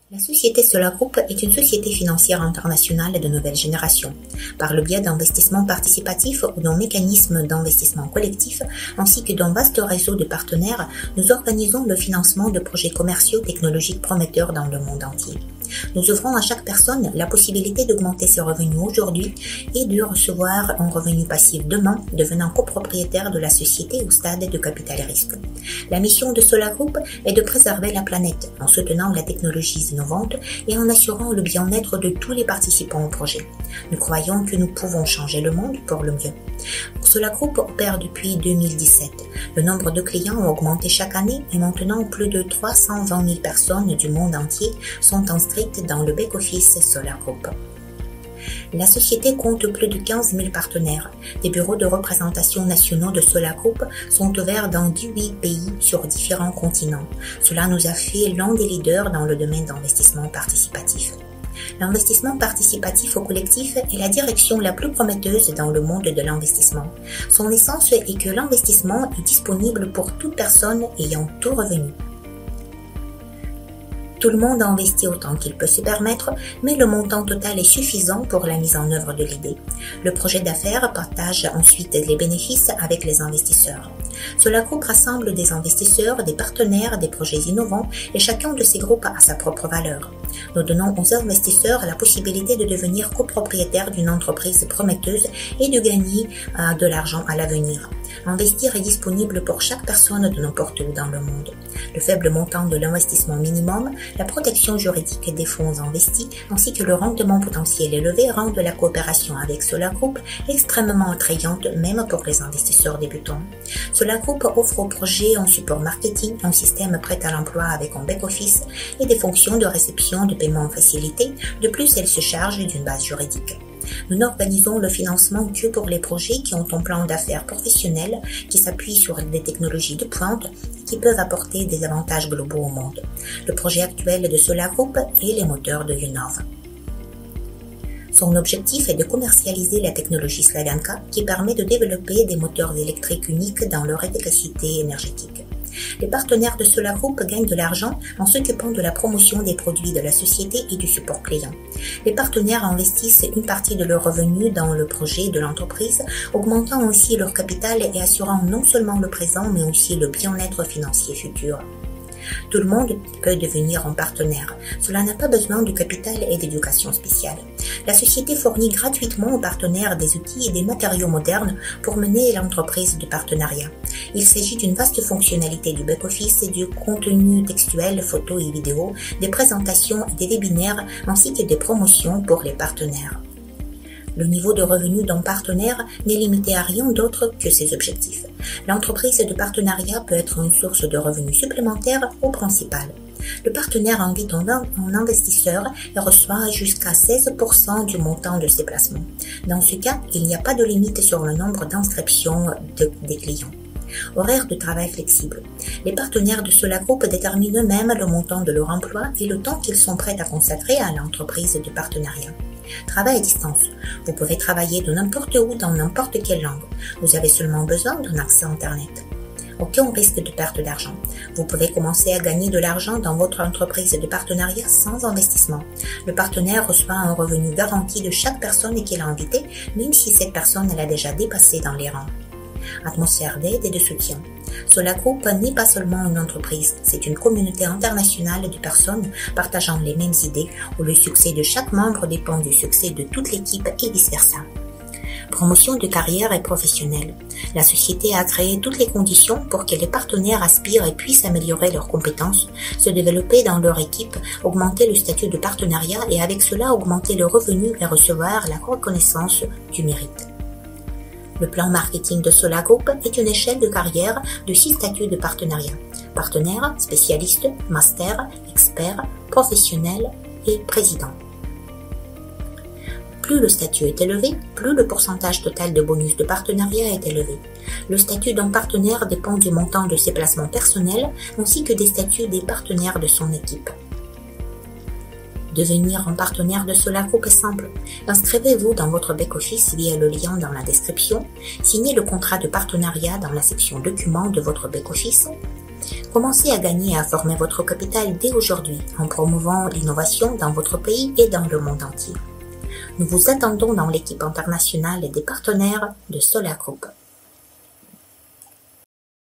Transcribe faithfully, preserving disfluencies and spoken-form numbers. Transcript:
La société Solar Group est une société financière internationale de nouvelle génération. Par le biais d'investissements participatifs ou d'un mécanisme d'investissement collectif, ainsi que d'un vaste réseau de partenaires, nous organisons le financement de projets commerciaux technologiques prometteurs dans le monde entier. Nous offrons à chaque personne la possibilité d'augmenter ses revenus aujourd'hui et de recevoir un revenu passif demain, devenant copropriétaire de la société au stade de capital risque. La mission de Solar Group est de préserver la planète en soutenant la technologie innovante et en assurant le bien-être de tous les participants au projet. Nous croyons que nous pouvons changer le monde pour le mieux. Solar Group opère depuis deux mille dix-sept. Le nombre de clients a augmenté chaque année et maintenant plus de trois cent vingt mille personnes du monde entier sont inscrites dans le back-office Solar Group. La société compte plus de quinze mille partenaires. Des bureaux de représentation nationaux de Solar Group sont ouverts dans dix-huit pays sur différents continents. Cela nous a fait l'un des leaders dans le domaine d'investissement participatif. L'investissement participatif au collectif est la direction la plus prometteuse dans le monde de l'investissement. Son essence est que l'investissement est disponible pour toute personne ayant tout revenu. Tout le monde investit autant qu'il peut se permettre, mais le montant total est suffisant pour la mise en œuvre de l'idée. Le projet d'affaires partage ensuite les bénéfices avec les investisseurs. Solar Group rassemble des investisseurs, des partenaires, des projets innovants et chacun de ces groupes a sa propre valeur. Nous donnons aux investisseurs la possibilité de devenir copropriétaires d'une entreprise prometteuse et de gagner euh, de l'argent à l'avenir. Investir est disponible pour chaque personne de n'importe où dans le monde. Le faible montant de l'investissement minimum, la protection juridique des fonds investis ainsi que le rendement potentiel élevé rendent la coopération avec Solar Group extrêmement attrayante même pour les investisseurs débutants. Solar Group offre au projet un support marketing, un système prêt à l'emploi avec un back-office et des fonctions de réception de paiement facilité. De plus, elle se charge d'une base juridique. Nous n'organisons le financement que pour les projets qui ont un plan d'affaires professionnel, qui s'appuie sur des technologies de pointe et qui peuvent apporter des avantages globaux au monde. Le projet actuel de Solar Group est les moteurs de Unove. Son objectif est de commercialiser la technologie Slavianka qui permet de développer des moteurs électriques uniques dans leur efficacité énergétique. Les partenaires de Solar Group gagnent de l'argent en s'occupant de la promotion des produits de la société et du support client. Les partenaires investissent une partie de leurs revenus dans le projet de l'entreprise, augmentant aussi leur capital et assurant non seulement le présent mais aussi le bien-être financier futur. Tout le monde peut devenir un partenaire. Cela n'a pas besoin de capital et d'éducation spéciale. La société fournit gratuitement aux partenaires des outils et des matériaux modernes pour mener l'entreprise de partenariat. Il s'agit d'une vaste fonctionnalité du back-office et du contenu textuel, photos et vidéos, des présentations et des webinaires ainsi que des promotions pour les partenaires. Le niveau de revenu d'un partenaire n'est limité à rien d'autre que ses objectifs. L'entreprise de partenariat peut être une source de revenus supplémentaires ou principale. Le partenaire invite un investisseur et reçoit jusqu'à seize pour cent du montant de ses placements. Dans ce cas, il n'y a pas de limite sur le nombre d'inscriptions de, des clients. Horaire de travail flexible. Les partenaires de Solar Group déterminent eux-mêmes le montant de leur emploi et le temps qu'ils sont prêts à consacrer à l'entreprise de partenariat. Travail à distance. Vous pouvez travailler de n'importe où dans n'importe quelle langue. Vous avez seulement besoin d'un accès Internet. Aucun risque de perte d'argent. Vous pouvez commencer à gagner de l'argent dans votre entreprise de partenariat sans investissement. Le partenaire reçoit un revenu garanti de chaque personne qu'il a invitée, même si cette personne l'a déjà dépassé dans les rangs. Atmosphère d'aide et de soutien. Solar Group n'est pas seulement une entreprise, c'est une communauté internationale de personnes partageant les mêmes idées où le succès de chaque membre dépend du succès de toute l'équipe et vice-versa. Promotion de carrière et professionnelle. La société a créé toutes les conditions pour que les partenaires aspirent et puissent améliorer leurs compétences, se développer dans leur équipe, augmenter le statut de partenariat et avec cela augmenter le revenu et recevoir la reconnaissance du mérite. Le plan marketing de Solar Group est une échelle de carrière de six statuts de partenariat. Partenaire, spécialiste, master, expert, professionnel et président. Plus le statut est élevé, plus le pourcentage total de bonus de partenariat est élevé. Le statut d'un partenaire dépend du montant de ses placements personnels ainsi que des statuts des partenaires de son équipe. Devenir un partenaire de Solar Group est simple. Inscrivez-vous dans votre back-office via le lien dans la description, signez le contrat de partenariat dans la section documents de votre back-office, Commencez à gagner et à former votre capital dès aujourd'hui en promouvant l'innovation dans votre pays et dans le monde entier. Nous vous attendons dans l'équipe internationale des partenaires de Solar Group.